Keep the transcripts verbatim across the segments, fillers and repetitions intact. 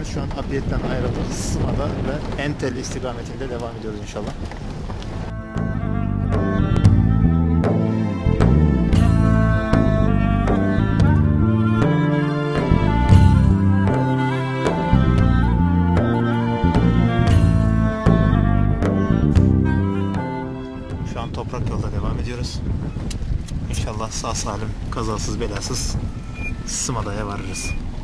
şu an Apiye'tten ayrıldık. Sıma'da ve Entel istikametinde devam ediyoruz inşallah. Şu an toprak yolda devam ediyoruz. İnşallah sağ salim, kazasız belasız Sıma'da'ya varırız.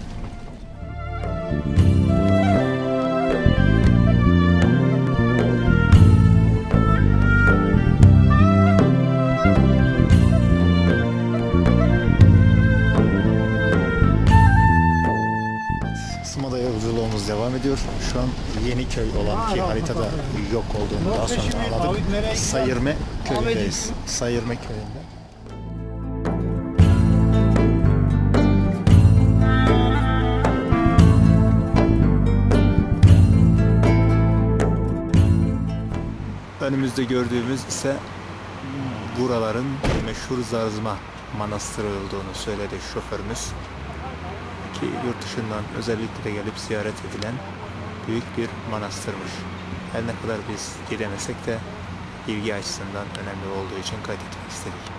Sıma'da yolculuğumuz devam ediyor. Şu an Yeniköy olan ki haritada yok olduğunu daha sonra anladık. Sayırme köyündeyiz. Sayırme köyünde. Önümüzde gördüğümüz ise buraların meşhur Zarzma Manastırı olduğunu söyledi şoförümüz. Ki yurt dışından özellikle gelip ziyaret edilen büyük bir manastırmış. Her ne kadar biz gidemesek de ilgi açısından önemli olduğu için kaydetmek istedik.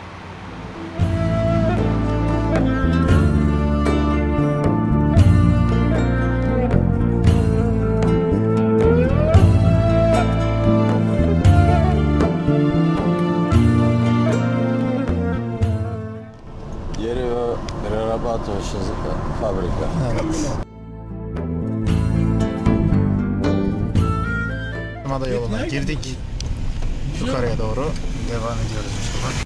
Fabrika. Evet. Sıma'da yoluna girdik. Yukarıya doğru devam ediyoruz inşallah.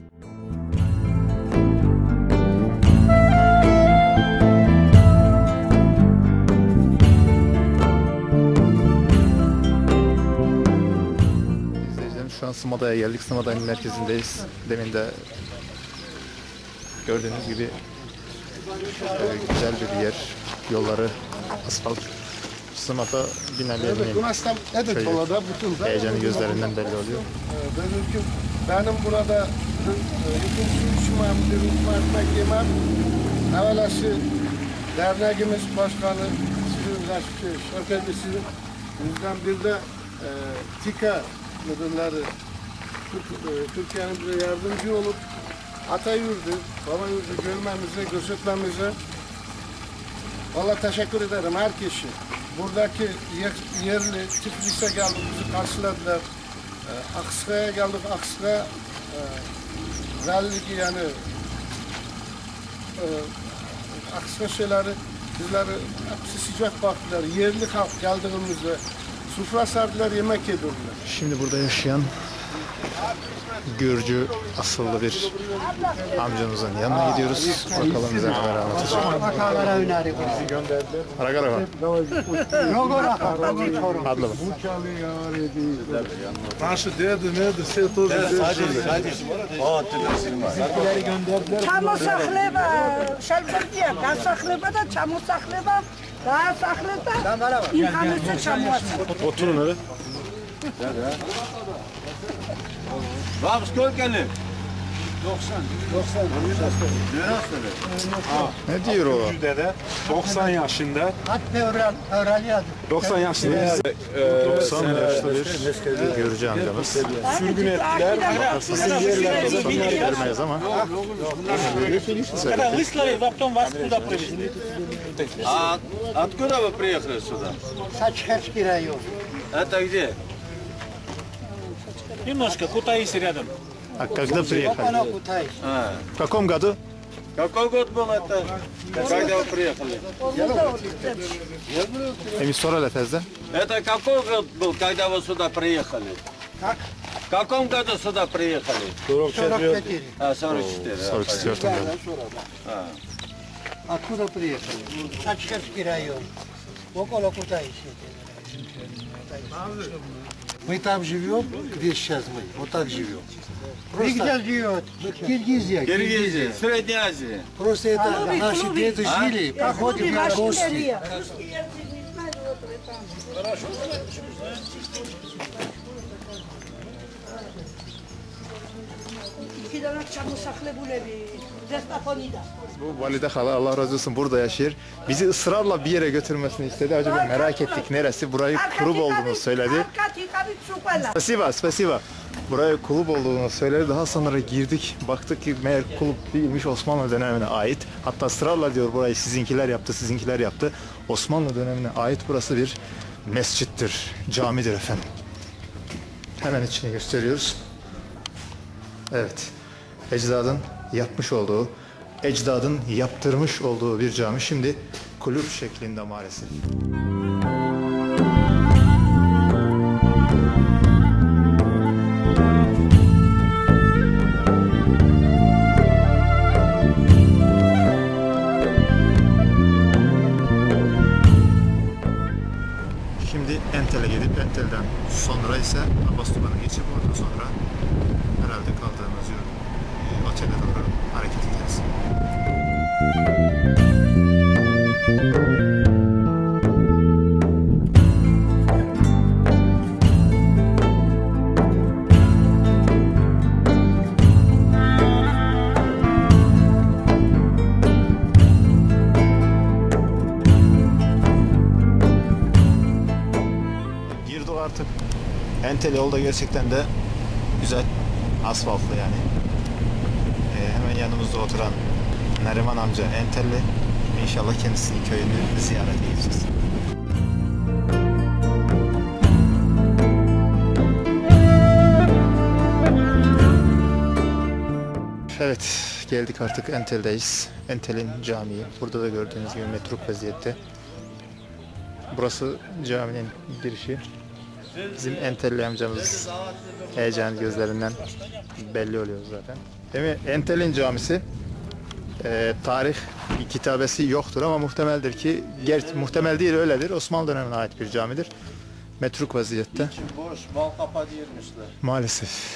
İzleyicilerimiz, şu an Sıma'da'ya geldik. Sıma'da'nın merkezindeyiz. Demin de gördüğünüz gibi Ee, güzel bir yer, yolları asfalt. Sıma'da binlerce köyü heyecanı gözlerinden belli oluyor. Benim burada ikinci işimim, hizmet yemem. Evvelası derneğimiz başkanı, sizin şirketimizin bizden bir de e, TİKA müdürleri Türkiye'nin bize yardımcı olup ata yurdu, baba yurdu görmemize, göstermemize vallahi teşekkür ederim her kişi. Buradaki yer, yerli Tiflis'e geldik, bizi karşıladılar. E, Akska'ya geldik, Akska e, Ralliki yani e, Akska şeyleri bizleri hepsi sıcak baktılar. Yerli halk geldiğimizde sufra sardılar, yemek yedirdiler. Şimdi burada yaşayan Gürcü asıllı bir amcamızın yanına gidiyoruz. Bakalım bize neler anlatacak. Ragara var. Adlı mı? Naşı dedi neydi? Seto Bizimkileri gönderdiler. Çamur sakleba, şalberdiye. Ben sakleba da çamur sakleba. Daha sakleba. İmkanlısı çamur. Oturun öyle. Vamos kolkani. doksan. doksan. Ne diyor o? doksan yaşında. Hatta öğreniyordu. doksan yaşında. doksan yaşlı bir Gürcü amcamız. Sürgün ettiler. Sizin yerlerde bunları görmeyiz ama. А откуда вы приехали сюда? Сачхерский район. Это где? Немножко, Кутаиси рядом. А когда приехали? А, В каком году? какой год был это? Когда вы приехали? Emin sonra Lefez'de. Это какой год был, когда вы сюда приехали? Как? В каком году сюда приехали? сорок четыре. А, сорок четыре. сорок четвёртом году. А. Откуда приехали? Сачхерский район. Около Кутаиси. Мы там живем, где сейчас мы, вот так живем. Просто... Где живет? Киргизия. Киргизия, Средняя Азия. Просто это наши деды жили, походим на гости. İki tane çamur saklabuleli. Zestafonida. Bu Valide hala Allah razı olsun burada yaşıyor. Bizi ısrarla bir yere götürmesini istedi. Acaba merak ettik neresi. Burayı kulüp olduğunu söyledi. Spasiba, spasiba. Buraya kulüp olduğunu söyledi. Daha sonra girdik. Baktık ki meğer kulüp değilmiş, Osmanlı dönemine ait. Hatta ısrarla diyor burayı sizinkiler yaptı, sizinkiler yaptı. Osmanlı dönemine ait burası bir mescittir, camidir efendim. Hemen içini gösteriyoruz. Evet. Ecdadın yapmış olduğu, ecdadın yaptırmış olduğu bir cami. Şimdi kulüp şeklinde maalesef. Şimdi Entel'e gidip Entel'den sonra ise Abbastuba'na geçip oradan sonra herhalde kaldığımız yer, e, otele doğru hareket ederiz. Girdik artık. Entel yolda gerçekten de güzel, asfaltlı yani. Ee, hemen yanımızda oturan Neriman amca Entelli. İnşallah kendisinin köyünü ziyaret edeceğiz. Evet, geldik artık Entel'deyiz. Entel'in camii. Burada da gördüğünüz gibi metruk vaziyette. Burası caminin girişi. Bizim Entelli amcamız heyecan gözlerinden belli oluyor zaten. Değil mi? Entel'in camisi e, tarih kitabesi yoktur ama muhtemeldir ki, ger muhtemel değil öyledir. Osmanlı dönemine ait bir camidir. Metruk vaziyette. İçi boş, bal kapağı diyirmişler. Maalesef.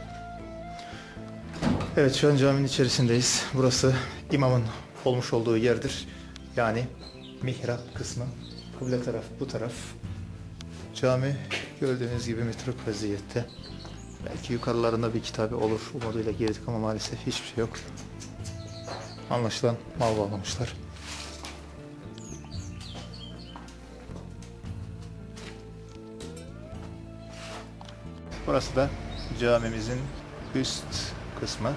Evet, şu an caminin içerisindeyiz. Burası imamın olmuş olduğu yerdir. Yani mihrap kısmı. Kıble taraf bu taraf. Cami gördüğünüz gibi metruk vaziyette. Belki yukarılarında bir kitabı olur umuduyla girdik ama maalesef hiçbir şey yok. Anlaşılan mal bağlamışlar. Burası da camimizin üst kısmı.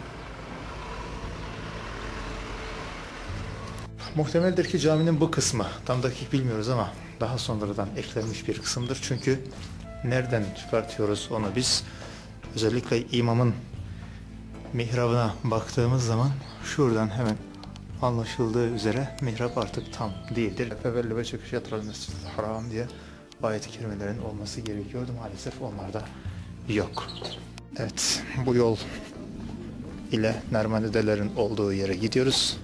Muhtemeldir ki caminin bu kısmı, tam dakik bilmiyoruz ama daha sonradan eklenmiş bir kısımdır. Çünkü nereden çıkartıyoruz onu biz? Özellikle imamın mihrabına baktığımız zaman şuradan hemen anlaşıldığı üzere mihrap artık tam değildir. Fevelli ve çıkış yatıral mescid-i haram diye ayet-i kerimelerin olması gerekiyordu. Maalesef onlar da yok. Evet, bu yol ile Nermanidelerin olduğu yere gidiyoruz.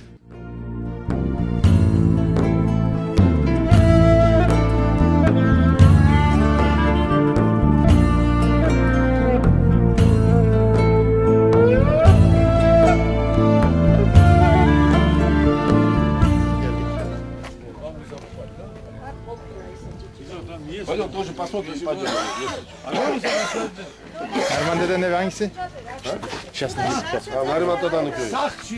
Пойдем тоже посмотрим, пойдем. Nerman dedenin evi hangisi? Nariman Dada'nın köyü.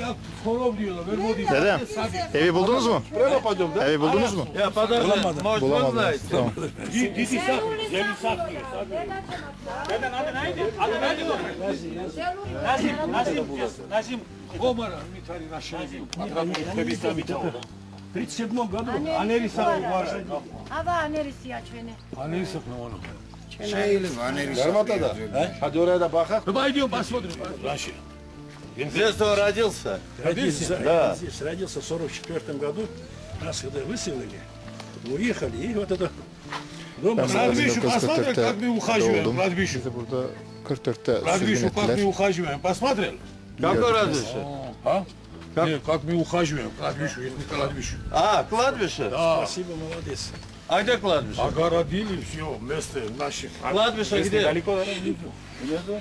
Dedem, evi buldunuz mu? Prema pойдем, да? Evi buldunuz mu? Ya подожди, может вы Bulamadım. знаете? Tamam. Назим Омара Митари нашли. В тридцать седьмом году Анерисов Hava neresi ya çöne? Анерисов на оном. Nariman Dada. Hadi oraya da bakak. Ну пойдем посмотрим. Раньше. Здесь он родился? Родился? Да. Здесь родился в сорок четвертом году. Нас когда выселили, уехали и вот это... Дома Ben burada кладбищу посмотрел, как мы bin dokuz yüz kırk dörtte ухаживаем, doğdum. кладбищу. Bizi burada kırk dörtte sürgün Кладбищу, как мы ettiler. ухаживаем, посмотрел? Как он родился? А? Нет, как мы ухаживаем, кладбищу, это не кладбищу. А, кладбище? Да. Спасибо, молодец. А где кладбище? Огородили все, место наших. Кладбище где? Далеко, далеко. Внизу?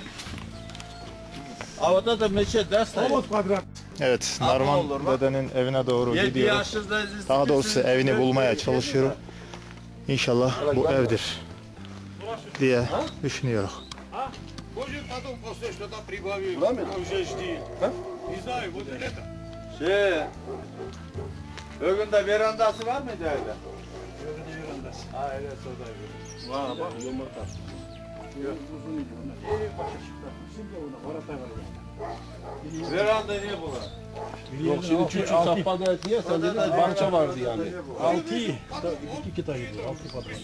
А вот это мечеть, да, А стоит? вот квадрат. Evet, Ama Narman olur, bak. dedenin evine doğru Yedi gidiyorum. yaşında здесь- Daha doğrusu evini bulmaya çalışıyorum. İnşallah bu evdir diye düşünüyorum. Потом после что-то прибавил. Уже жди. Не знаю, вот это. Şey, bugün de verandası var mıydı öyle? Öyle verandası. Ha evet o da öyle. Var bak yumurta. Yok uzun idi onlar. İyi başa çıktı. Şimdi ona orada var yani. Veranda ne bu lan? Yok şimdi çünkü safhada diye sen dedin bahçe vardı yani. Altı, iki kitap gidiyor. Altı patron.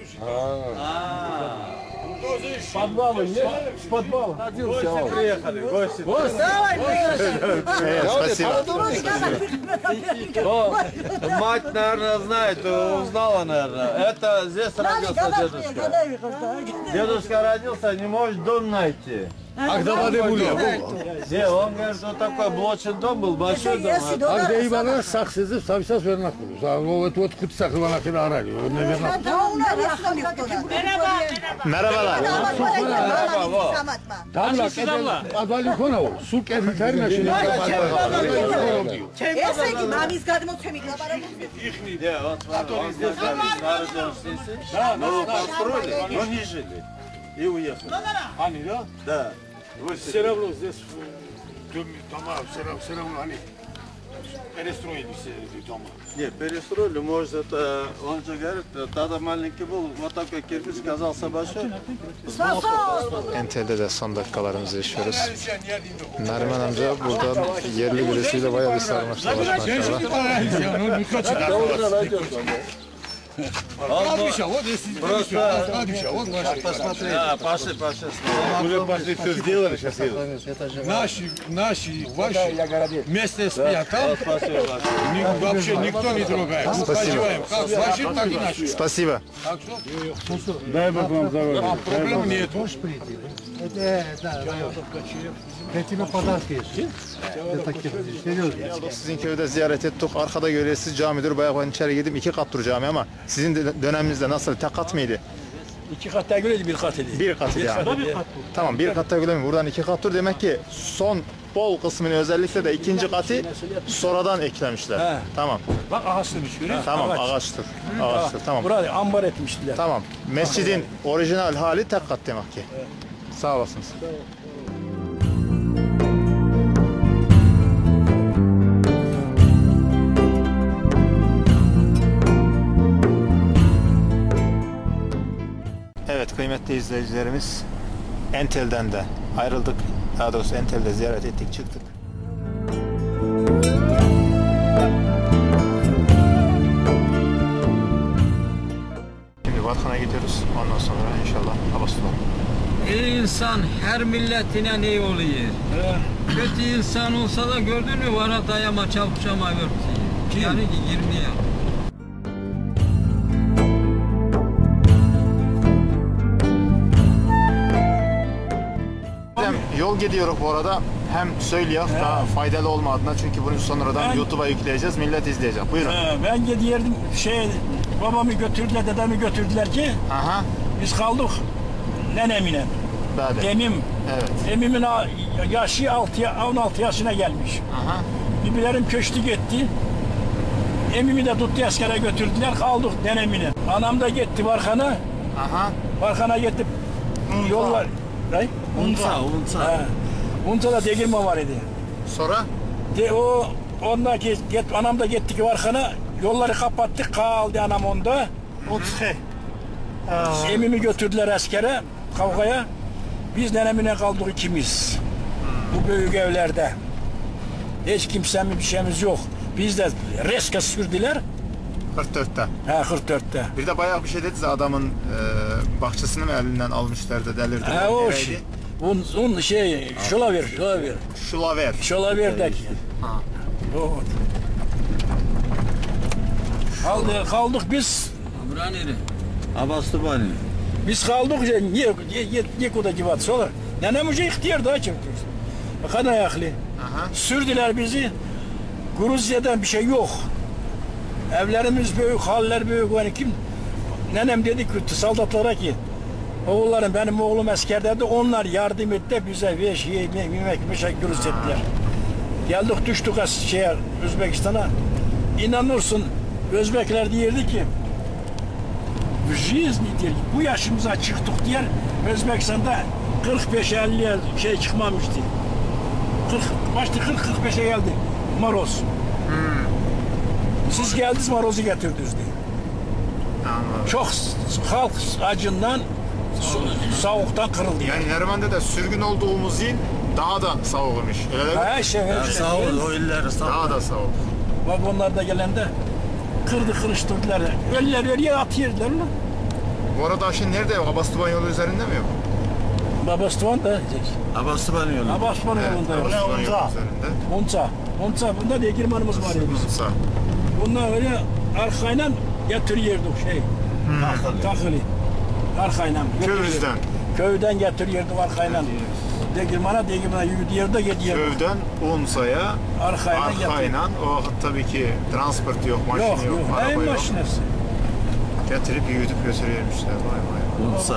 Подвалы нет? С подвала. Гости приехали, гости. Evet, спасибо. Ну, мать, наверное, знает, узнала, наверное. Это здесь родился дедушка. Дедушка родился, не может дом найти. Akdamade buraya. Где? Он говорит, вот такой блочный дом был, большой дом. Akdayı bana saksızı savsaz vernak bulur. O et kut saklı bana kira arıyor. Ne vernak? Merhabalar. Tamlak eden advalin kona o. Sulk evliliklerine şimdi. ესე იგი მამის გადმოცემით Где? Вот, смотри, он здесь родился. Да, ну, построили, но не жили. И уехали. Hani ya? Да. Все равно здесь Tamam, selam selam hani. Перестроили все дома. Не, перестроили, может, это, он же говорит, тогда маленький был, вот такой кирпич казался большой. Entel'de de son dakikalarımızı yaşıyoruz. Nariman amca buradan yerli birisiyle bayağı bir sarmaştılar maşallah. Радвиша, вот если Просто, Радвиша, вот ваши. посмотри. Да, пошли, пошли. Уже пошли, все сделали, сейчас Наши, наши, ваши вместе спят там. Вот, спасибо большое. Ни- Вообще никто не трогает. Спасибо. Как ваши, так и наши. Спасибо. Так что Дай Бог вам здоровья. а, проблем нет. Sizin köyde ziyaret ettik. Arkada görüyorsunuz camidir. Bayağı ben içeri gidip iki kat dur cami ama sizin de döneminizde nasıl? Tek kat mıydı? İki kat değil öyle bir kat idi. Bir kat yani. Tamam bir katta göre mi? Buradan iki kat dur demek ki son bol kısmını özellikle de ikinci katı sonradan eklemişler. He. Tamam. Bak ağaçlıymış görüyor musun? Tamam Ağaç. ağaçtır. Ağaçtır. Tamam. Burayı ambar etmiştiler. Tamam. Mescidin orijinal hali tek kat demek ki. Sağ olasınız. Evet kıymetli izleyicilerimiz, Entel'den de ayrıldık. Daha doğrusu Entel'de ziyaret ettik, çıktık. Şimdi Vatkan'a gidiyoruz. Ondan sonra inşallah Abastılar. İyi insan her milletine ne oluyor? Kötü insan olsa da gördün mü vara dayama çavuşama örtüyor. Yani yirmi yıl. Hem yol gidiyoruz bu arada. Hem söyleyek daha faydalı olma adına çünkü bunu sonradan Ben- YouTube'a yükleyeceğiz. Millet izleyecek. Buyurun. Ee, ben gidiyordum şey babamı götürdüler dedemi götürdüler ki Aha. biz kaldık nenemine. Böyle. Emim. Evet. Emimin a- yaşı altı, on altı yaşına gelmiş. Aha. Bibilerim köştü gitti. Emimi de tuttu askere götürdüler kaldık nenemine. Anam da gitti Barkan'a. Aha. Barkan'a gitti. Yollar. Ne? Unsa, unsa. He. Unta'da degirme var idi. Sonra? De, o ondan ki get, anam da gitti ki Barkan'a. Yolları kapattık kaldı anam onda. Utske. Emimi götürdüler askere kavgaya. Biz nenemine kaldık ikimiz. Bu büyük evlerde. Hiç kimsenin bir şeyimiz yok. Biz de reske sürdüler. kırk dörtte. Ha kırk dörtte. Bir de bayağı bir şey dedi adamın e, bahçesini mi elinden almışlardı delirdiler. Ha o Nereydi? şey. Un, un şey, şola ver, şola ver. Şulaver. Şola ver Ha. O. Kaldık, kaldık biz. Bura nere? Abastubani. Biz kaldık ya niye niye niye kuda civat solar. Nenem hoca ihtiyar daha çok. Bakın ayaklı. Aha. Sürdüler bizi. Gruzya'dan bir şey yok. Evlerimiz büyük, haller büyük. Yani kim? Nenem dedi ki saldatlara ki oğullarım benim oğlum askerdeydi. Onlar yardım etti bize ve şey yemek yemek bir şey Gruzya'dalar. Geldik düştük as- şeye Özbekistan'a. İnanırsın Özbekler diyerdi ki жизни diyor. Bu yaşımıza çıktık diye Özbekistan'da kırk beş elliye şey çıkmamıştı. kırk, başta kırk kırk beşe geldi maroz. Hmm. Siz geldiniz marozu getirdiniz diye. Anladım. Çok halk acından, soğuktan kırıldı. Yani Neriman'da da sürgün olduğumuz il daha da soğukmuş. Öyle değil mi? Ha şey, Ya sağ ol, o illeri sağ ol. Daha da soğuk. Vagonlarda gelende kırdı kırıştırdılar. Ölüler ölüye at yerdiler lan. Bu arada şimdi nerede? Abastuban yolu üzerinde mi yok? Babastıvan da Abastuban yolu. Abastıvan yolunda yok. Abastuban yolu üzerinde. Unsa. Unsa. Bunda da girmanımız var ya bizim. Unsa. Bundan öyle arkayla getiriyorduk şey. Hmm. Takılı. Arkayla. Köyüzden. Köyden getiriyorduk arkayla. Degirmana degirmana yürüdü yerde gidiyordu. Köyden Unsa'ya Arkayla arkayla. O vakit tabii ki transport yok, maşine yok, Yok yok. araba Neyin yok. maşinesi? Getirip yürütüp götürüyormuşlar. Vay vay. Unsa.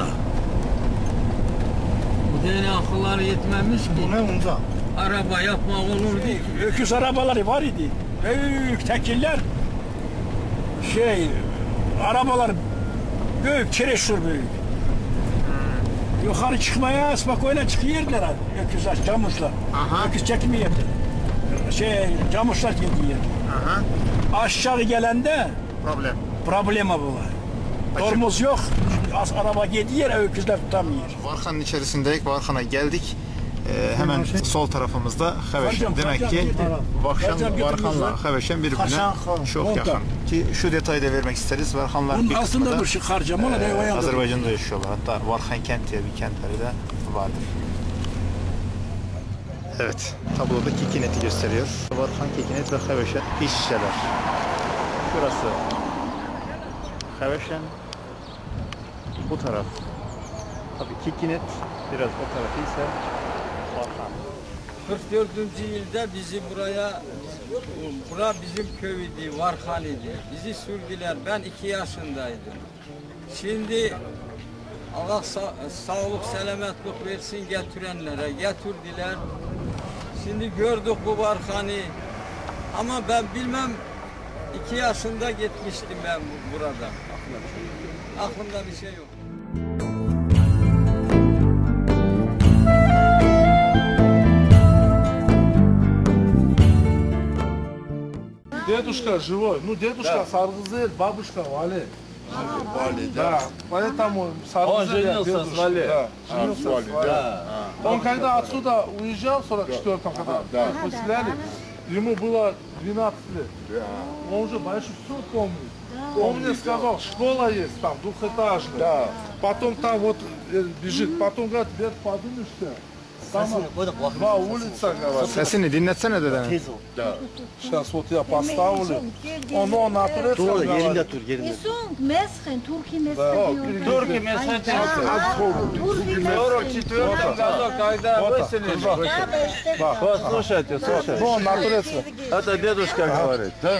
Bu dene akılları yetmemiş ki. Bu ne Unza? Araba yapmak olur değil. Öküz arabaları var idi. Büyük tekiller. Şey, arabalar büyük, kireçtir büyük. Yukarı çıkmaya asmak öyle çıkıyorlar öküzler, camışlar. Aha. Öküz çekmiyordu. Şey, camışlar gidiyor. Aha. Aşağı gelende Problem. problemi bu var. Tormuz yok, az araba gidiyor, öküzler tutamıyor. Varkan'ın içerisindeyiz. Varkan'a geldik. Ee, hemen sol tarafımızda Heveşen. Hocam, Demek hocam, ki gidelim. Vakşan Hocam, Varkan'la götürünüz Heveşen birbirine Haşan, çok Monta. yakın. Ki şu detayı da vermek isteriz. Varkanlar Bunun bir altında kısmı da bir şey harcama da e, o yanda. Azerbaycan'da yaşıyorlar. Hatta Varkan kent diye bir kentleri de vardır. Evet, tabloda Kekinet'i gösteriyor. Varkan, Kekinet ve Heveşen iç şişeler. Şurası Heveşen, bu taraf tabii Kekinet, biraz o tarafı ise Varkan. kırk dördüncü yılda bizi buraya, bura bizim köy idi, Varkan idi. Bizi sürdüler, ben iki yaşındaydım. Şimdi Allah sa sağlık, selametlik versin getirenlere, getirdiler. Şimdi gördük bu Varkan'ı. Ama ben bilmem, iki yaşında gitmiştim ben bu- burada. Aklımda bir şey yok. Дедушка живой. Ну, дедушка Саргызель, бабушка Вали. Vali, Да, поэтому Он Саргызель женился дедушка, с Вали. Да, женился с Вали. Да. Он когда отсюда уезжал в сорок четвёртом, когда поселяли, ему было двенадцать лет. Он уже больше все помнит. Он мне сказал, школа есть там, двухэтажная. Да. Потом там вот э, бежит, потом говорит, вверх поднимешься. Там два улица, говорит. Sesini dinletsene dedemin. Сейчас вот я поставлю. Он, он на турецком говорит. İsun, mesken, Türkiye mesken diyor. Türkiye mesken сорок четвёртом году, когда выселили. Вот, слушайте, слушайте. Он на турецком. Это дедушка говорит, да?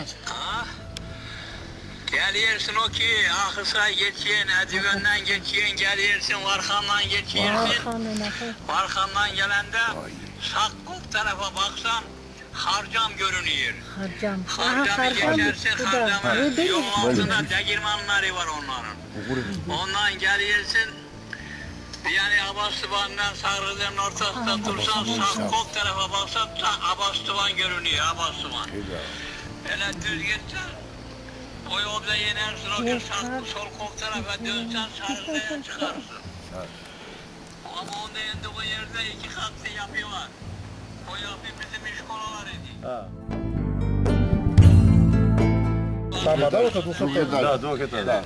Gelirsin o ki Akhisar geçiyen, Edivenden geçiyen, gelirsin Varkan'dan geçiyorsun. Varkan'dan gelende Sakkuk tarafa baksan Harcam görünüyor. Harcam. Harcamı geçersin, Harcamı yolun altında degirmanları var onların. Ondan gelirsin, yani Abastuvan'dan Sarıdır'ın ortasında dursan Sakkuk tarafa baksan Abastuvan görünüyor, Abastuvan. Öyle düz gitsen o yolda yenersin, o gün sol kol tarafa dönsen Sarıdır'a çıkarsın. Ama onda indi o yerde iki katlı yapı var. O yapı bizim işkolalar idi. Там, да, вот это двухэтажная? Да, двухэтажная.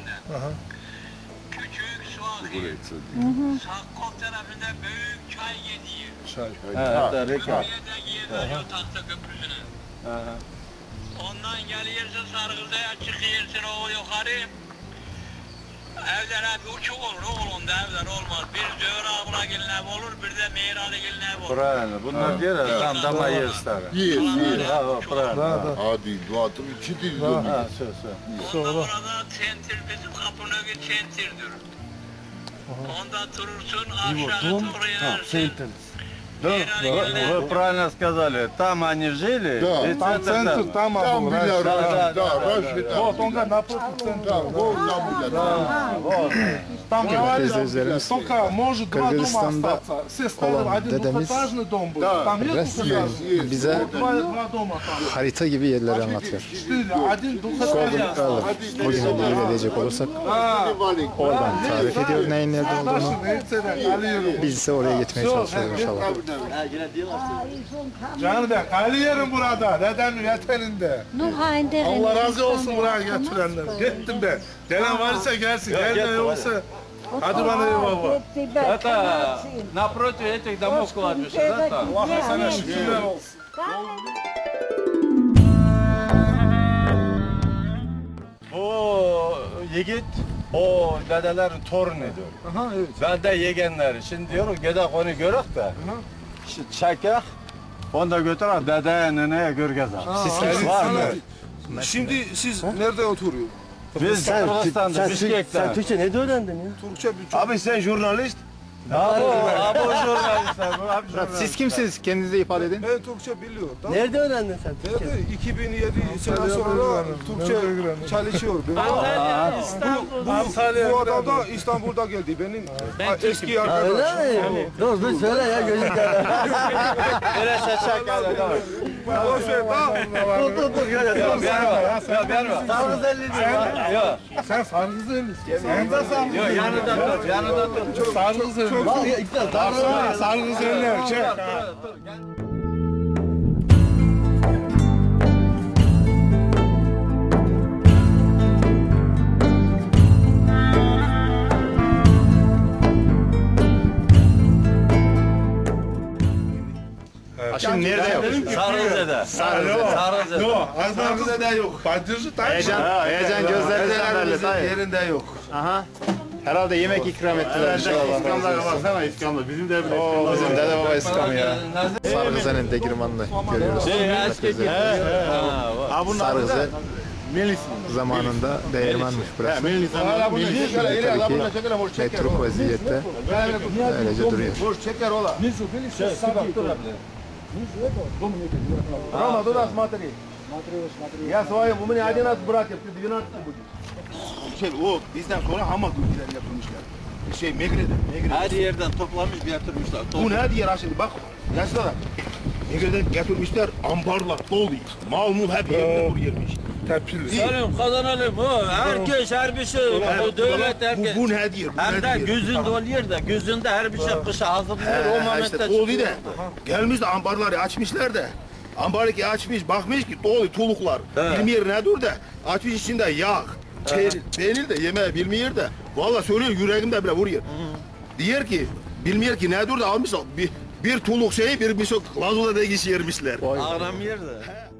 Küçük su akıyor. Sakkok tarafında büyük çay gidiyor. Çay. Ha, da reka. Köprüye gidiyor tahta köprüsüne. Ondan geliyorsun Sarıkıza'ya çıkıyorsun o yukarı. Evler hep uçuk olur oğlunda evler olmaz. Bir Zöhür abla gelin ev olur, bir de Mehir Ali gelin ev olur. Правильно, bunlar diyor ya, tam dama yer stara. Есть, есть. Ha, ha, правильно. Один, два, три, четыре Ha, дома. все, все. Ondan burada sentir bizim kapının önü sentirdir. Onda durursun aşağı doğru inersin. Вы правильно сказали, там они жили, Да. и Там центр, там Там был. была раньше. Раши, да, Раши там. Вот, он говорит, напротив центра. Вот там была. Вот. Там говорят, Teyzelerimiz только может два дома Kırgızistan'da остаться. Все ставили, olan один dedemiz двухэтажный дом был. Да. Там нет Biraz двухэтажный. bize Вот два, два дома там. harita gibi yerleri anlatıyor. Четыре, один двухэтажный. Alır. Bugün de edecek olursak oradan tarif ediyor neyin nerede olduğunu. Biz ise oraya gitmeye çalışıyoruz inşallah. Canım ben kaylıyorum burada. Dedemin yeteninde. Nuhay'da Allah razı olsun buraya getirenler. Gittim ben. Gelen varsa gelsin. Gelmeyen yoksa hadi bana eyvallah. Это напротив этих домов кладбища, да, там? Allah sana şükürler olsun. Bu yigit o dedelerin torunu diyor. Aha evet. Ben de yegenleri. Şimdi diyorum gidelim onu görek de. Şimdi çekek. Onu da götürek dedeye neneye görgez al. Siz var mı? Şimdi siz nerede oturuyorsunuz? Biz Kırgızistan'da, Bişkek'te. Sen Türkçe ne de öğrendin ya? Türkçe bir Abi sen jurnalist. Abi o, abi o jurnalistler. bu abi Siz jurnalistler. kimsiniz? Kendinizi ifade edin. Ben Türkçe biliyorum. Nerede öğrendin sen Türkçe? Nerede? iki bin yedi sene sonra Türkçe çalışıyor. Aa, Bu, bu adam da İstanbul'da geldi. Benim eski arkadaşım. Öyle mi? Dur dur söyle ya gözüm kara. Böyle şaşak yani. Boş ver tamam. Dur dur dur gel ya. Yok verme. Yok verme. Sarı zelli diyor. Yok. Sen Sarıkızelisin. Sen de Sarıkızeli. Yok yanında dur. Yanında dur. Sarıkızeli. Bak ya iki tane sarı. Sarıkızeliler. Çek. Şimdi nerede yok? Sarıze'de. Sarıze'de. Sarıze'de. Yok. Sarıkızeli'de yok. Bacısı tabii. Heyecan, heyecan gözlerinden belli dayı. Yerinde yok. Aha. Herhalde yemek ikram ettiler inşallah. İskamlar baksana İskamlar. Bizim de bile Oo, bizim dede baba iskamı ya. Sarıze'nin Degirman'da görüyoruz. Sarıze zamanında değirmenmiş burası. Metruk vaziyette öylece duruyor. Рома, туда смотри. Я своим, у меня одиннадцать братьев, ты двенадцать будешь. Şey, o bizden sonra Hamak ülkelerinde yapılmışlar. Şey Megre'de. Megre'de. Her yerden toplamış getirmişler. Bu ne diye Raşidi bak. Yaşlı adam. Megre'den getirmişler ambarlar dolu. Mal mul hep yerinde dur yermiş. Tepkili. Selim kazanalım bu. Herkes her bir şey. Bu devlet herkes. Bu, bu ne diyor? Bu Hem ne de diyor? gözünde oluyor da gözünde her bir şey kışa hazırlıyor. O He, momentte işte dolu çıkıyor. da. Gelmiş de ambarları açmışlar da. Ambarı ki açmış bakmış ki dolu tuluklar. Bilmiyor ne dur da. Açmış içinde yağ. Şey, peynir de yemeği bilmiyor da. Vallahi söylüyor yüreğimde bile vuruyor. Diyor ki bilmiyor ki ne dur da almışlar. Bir, bir tuluk şeyi bir bir şey lazula da yermişler. Ağlamıyor da.